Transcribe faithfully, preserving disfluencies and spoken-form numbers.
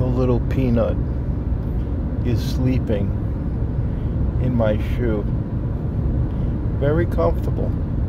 little peanut is sleeping in my shoe. Very comfortable.